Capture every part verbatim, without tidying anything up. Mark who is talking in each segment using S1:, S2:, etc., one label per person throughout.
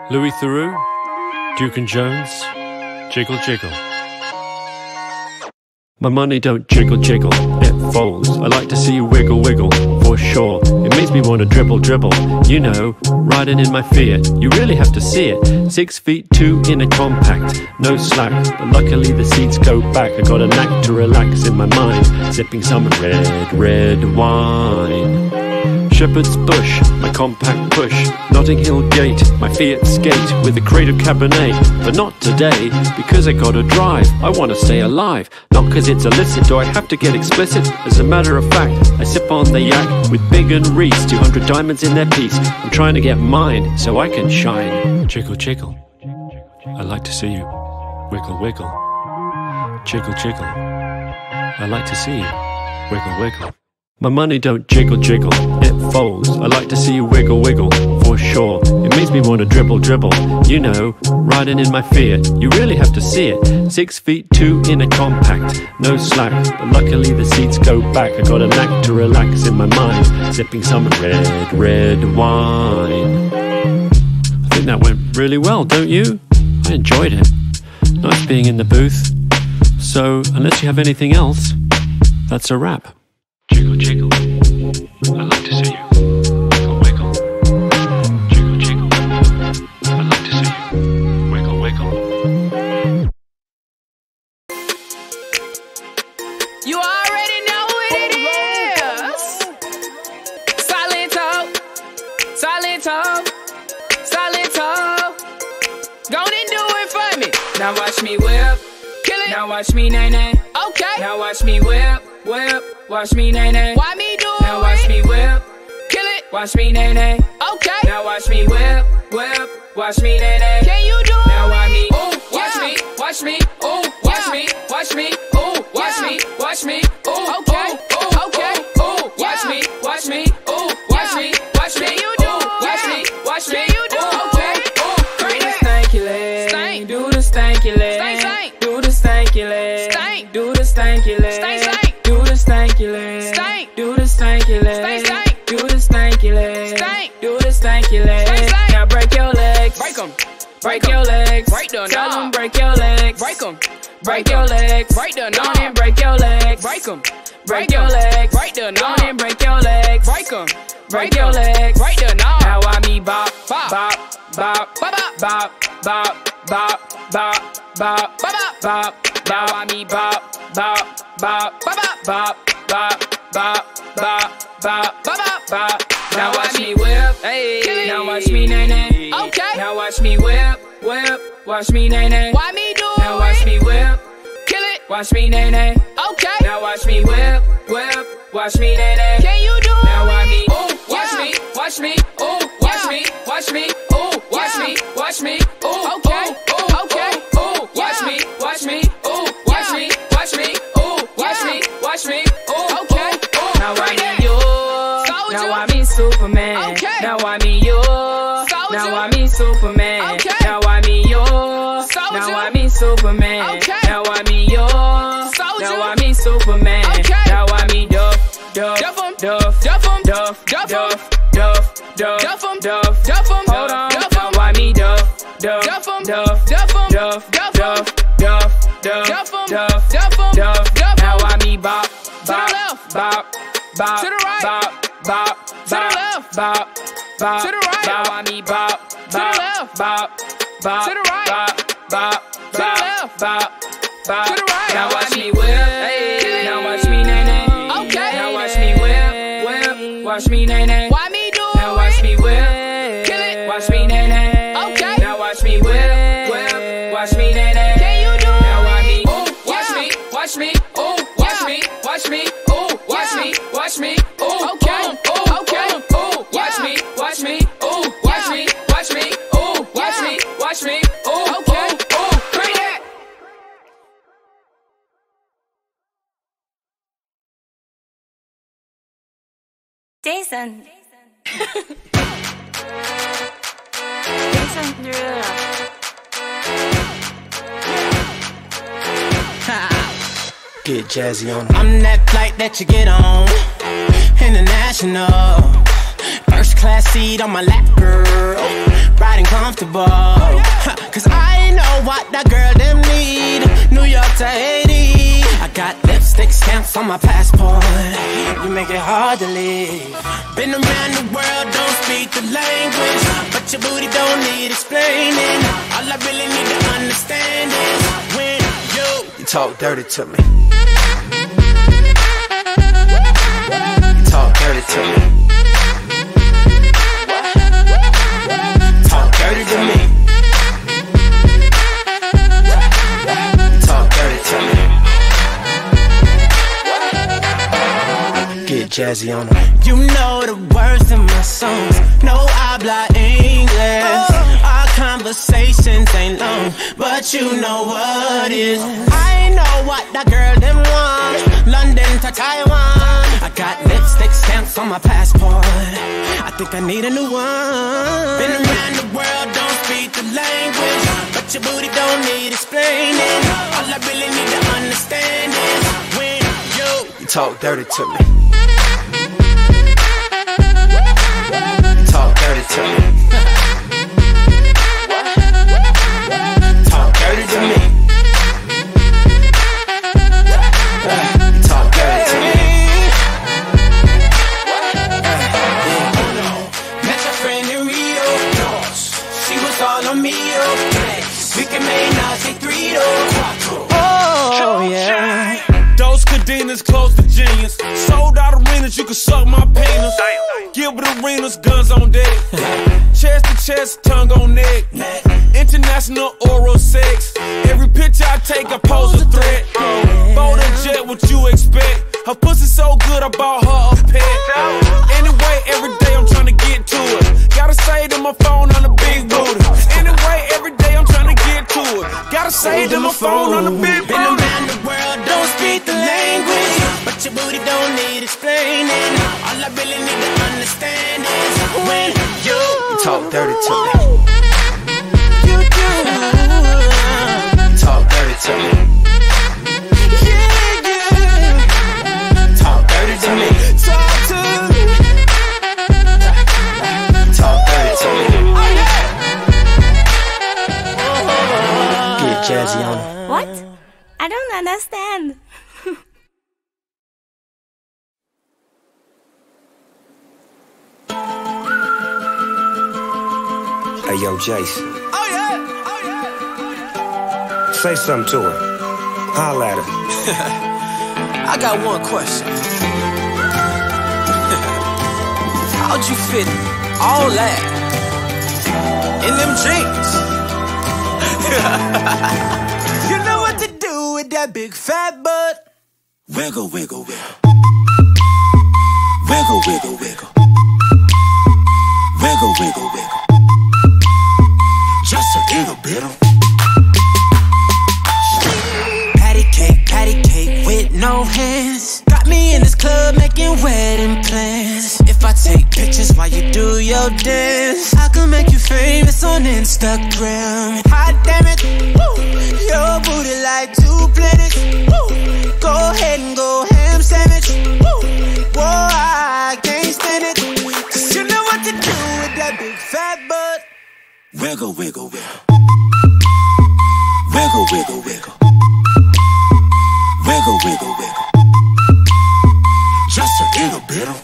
S1: Louis Theroux, Duke and Jones, Jiggle Jiggle. My money don't jiggle jiggle, it folds. I like to see you wiggle wiggle, for sure. It makes me want to dribble dribble, you know, riding in my Fiat. You really have to see it. Six feet two in a compact, no slack, but luckily the seats go back. I got a knack to relax in my mind, sipping some red, red wine. Shepherd's Bush, my compact push, Notting Hill Gate, my Fiat skate with a crate of Cabernet. But not today, because I gotta drive. I wanna stay alive, not cause it's illicit. Do I have to get explicit? As a matter of fact, I sip on the yak with Big and Reece, two hundred diamonds in their piece. I'm trying to get mine so I can shine. Jiggle jiggle, I like to see you wiggle wiggle. Jiggle jiggle, I like to see you wiggle wiggle. My money don't jiggle jiggle, it folds. I like to see you wiggle wiggle, for sure. It makes me want to dribble dribble, you know, riding in my Fiat. You really have to see it. Six feet two in a compact, no slack, but luckily the seats go back. I got a knack to relax in my mind, sipping some red, red wine. I think that went really well, don't you? I enjoyed it. Nice being in the booth. So, unless you have anything else, that's a wrap. Jiggle jiggle, I like to see you wiggle wiggle. Jiggle jiggle, I like to see you wiggle wiggle.
S2: You already know what it is. Silentó, Silentó, Silentó. Go and do it for me. Now watch me whip, kill it. Now watch me nay nay. Okay. Now watch me whip, whip. Watch me nay nay. Why me do it? Now watch me whip, kill it. Watch me nay nay. Okay. Now watch me whip, whip. Watch me nay nay. Can you do it? Now watch me, ooh, watch yeah. me, watch me, ooh, watch yeah. me, watch me, ooh, watch yeah. me, watch me, ooh, okay, ooh, okay, ooh, watch yeah. me, watch me, ooh, watch yeah. me, watch me, you do it? Watch yeah. me, watch me, you do it? Okay, ooh, do the stanky leg, stank, do the stanky leg, stank, stank, do the stanky leg, stank, do the stanky leg, stank, stank. Do the stanky leg, stank. Do the stanky leg, stank, stank. Do the stanky leg, stank. Do the stanky leg, stank, stank. Now break your legs, break them, break your legs, break them, tell them break your legs, break them, break your legs, break them, don't and break your legs, break them, break your legs, break them, don't and break your legs, break them, break your legs, break them. Now I me bop, bop, bop, bop, bop, bop, bop, bop, bop, bop, bop, bop. Now I me bop, bop. Bop, bop, bop, bop, bop, bop, bop, bop, bop. Now watch me whip, hey. Now watch me nay nay. Okay. Now watch me whip, whip. Watch me nay nay. Why me do it? Now watch me whip, kill it. Watch me nay nay. Okay. Now watch me whip, whip. Watch me nay nay. Can you do it? Now watch me, ooh, watch yeah. me, watch me, ooh, watch yeah. me, watch me, ooh, watch yeah. me, watch me, ooh, okay, ooh, okay, ooh, watch yeah. me, watch me, ooh, watch yeah. me, watch me. Watch me, ooh, okay, ooh, now I me you, Soldier. Now I me Superman, okay. Now I me you, Soldier. Now I me Superman, okay. Now I me you, Soldier. Now I me Superman, okay. Now I me you, Soldier. Now I me Superman, okay. Now I me Duff, Duff, Duff, Duff, Duff, Duff, Duff, Duff, Duff, Duff, Duff, Duff, hold on, now I me Duff, Duff, Duff, Duff, Duff, Duff, Duff, Duff, Duff, Duff, Duff, Duff. Now I me bop, bop, bop, bop, to the right, bop, bop, to the left, bop, bop, to the right. Now I me bop, to the left, bop, bop, to the right, bop, bop, to the left, bop, bop, to the right. Now watch me whip, hey. Now watch me nay nay. Okay. Now watch me whip, whip. Watch me nay nay. Why me do it? Now watch me whip, kill it. Watch me nay nay. Okay. Now watch me whip, whip. Watch me nay nay. Can you do it? Now watch me, ooh, watch me, watch me. Watch me, ooh, watch yeah. me, watch me, ooh, okay, ooh, okay, ooh, watch yeah. me, watch me, ooh, watch yeah. me, watch me, ooh, watch yeah. me, watch me, ooh, okay, ooh, bring it.
S3: Jason. Jason Derulo.
S4: Get jazzy on. I'm that flight that you get on, international, first class seat on my lap, girl. riding comfortable. Cause I know what that girl them need. New York to Haiti, I got lipstick stamps on my passport. You make it hard to leave. Been around the world, don't speak the language, but your booty don't need explaining. All I really need to understand is when you, you talk dirty to me. You talk dirty to me. Talk dirty to me. Talk dirty to me. Get jazzy on them. You know the words in my songs. No habla English. Our conversations ain't long, but you know what is. I know what that girl them want. London to Taiwan. I got lipstick stamps on my passport. I think I need a new one. Been around the world, don't speak the language, but your booty don't need explaining. All I really need to understand is when you, you talk dirty to me. Talk dirty to me. Talk dirty to me. Talk dirty to me. Met your friend in Rio. She was all on me. We can make now say three to quattro. Oh yeah.
S5: Those cadenas close to genius. Sold out arenas, you can suck my penis. Gilbert arenas, guns on deck. Chest to chest, tongue on neck. International oral sex. Every picture I take, I pose a threat. Bold and jet, what you expect? Her pussy so good, I bought her a pet. Anyway, every day I'm trying to get to it. Gotta say to my phone on the big booty. Anyway, every day I'm trying to get to it. Gotta say to my phone on the big booty.
S4: Been around the world, don't speak the language, but your booty don't need explaining. All I really need to understand is when you, you talk dirty to me. You do. Talk dirty to me. Yeah, yeah. Talk dirty to me. Talk to me. Talk dirty to me. Get jazzy on it.
S3: What? I don't understand.
S6: Hey, yo, Jason.
S5: Oh yeah, oh yeah.
S6: Say something to her. Holla at her.
S4: I got one question. How'd you fit all that in them jeans? You know what to do with that big fat butt. Wiggle, wiggle, wiggle. Wiggle, wiggle, wiggle. Wiggle, wiggle, wiggle. Just a little bit of patty cake, patty cake with no hands. Got me in this club making wedding plans. If I take pictures while you do your dance, I can make you famous on Instagram. Hot damn it, woo. Your booty like two planets. Woo. Go ahead and go ham sandwich. Woo. Whoa, I can't stand it. Cause you know what to do with that big fat butt. Wiggle, wiggle, wiggle. Wiggle, wiggle, wiggle. Wiggle, wiggle, wiggle. Just a little bit of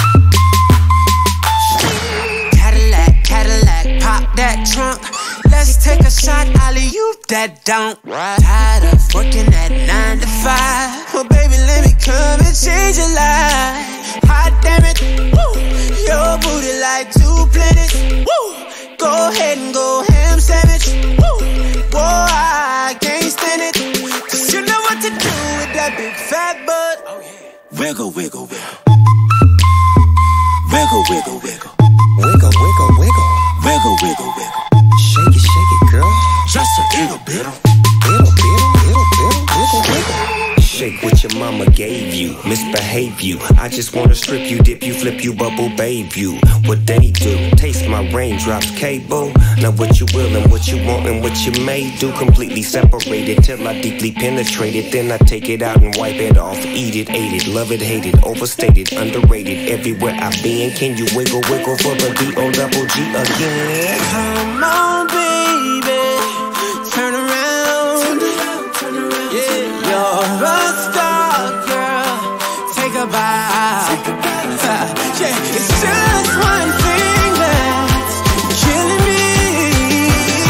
S4: Cadillac, Cadillac, pop that trunk. Let's take a shot, alley-oop that don't. Tired of working at nine to five. Oh baby, let me come and change your life. Hot damn it, woo. Your booty like two planets. Woo. Go ahead and go ham sandwich. Woo. Whoa, I can't stand it. Cause you know what to do with that big fat butt. Oh, yeah. Wiggle, wiggle, wiggle. Wiggle, wiggle, wiggle.
S6: Wiggle, wiggle, wiggle.
S4: Wiggle, wiggle, wiggle.
S6: Shake it, shake it, girl.
S4: Just a little bit of
S6: Little, little, little, little, wiggle, wiggle. Shake what your mama gave you. you, misbehave you. I just wanna strip you, dip you, flip you, bubble babe you. What they do, taste my raindrops, cable. Now what you will and what you want and what you may do. Completely separated till I deeply penetrate it. Then I take it out and wipe it off. Eat it, ate it, love it, hate it. Overstated, underrated, everywhere I've been. Can you wiggle, wiggle for the D O double G again?
S4: Come on, baby, turn around. Yeah, you're a star, girl. Take a bow. Yeah, it's just one thing that's killing me.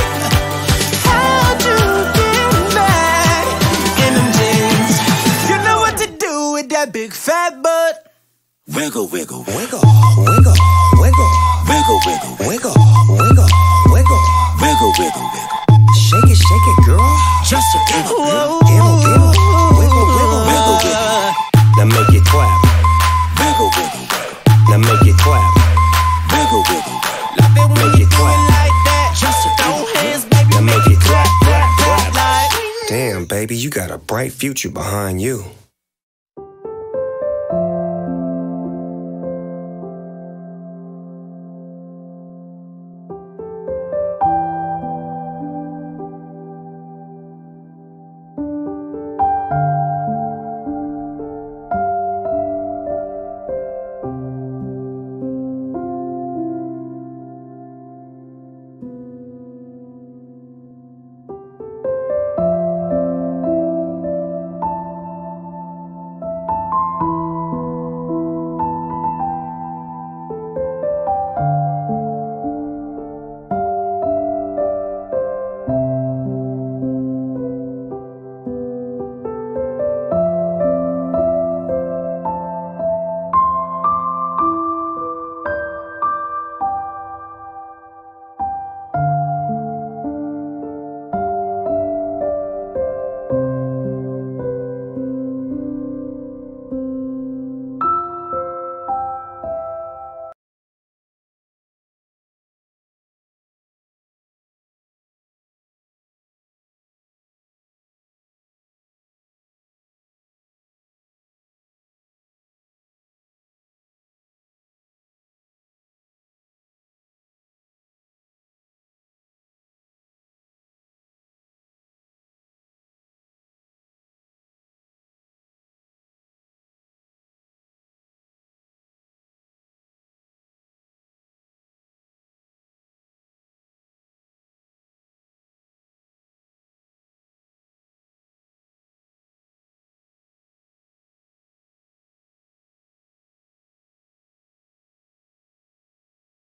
S4: How'd you get back in them jeans? You know what to do with that big fat butt.
S6: Wiggle, wiggle, wiggle, wiggle, wiggle, wiggle, wiggle, wiggle, wiggle, wiggle, wiggle, wiggle, wiggle. Shake it, shake it, girl. Just a giggle, giggle, giggle, wiggle, wiggle, wiggle, wiggle. Now make it clap. Wiggle, wiggle, wiggle. Now make it clap. Wiggle, wiggle, wiggle.
S4: Love it when
S6: Make
S4: you
S6: it
S4: do
S6: clap.
S4: it like that. Just throw hands, baby.
S6: Now make it clap, clap, clap.
S4: like.
S6: Damn, baby, you got a bright future behind you.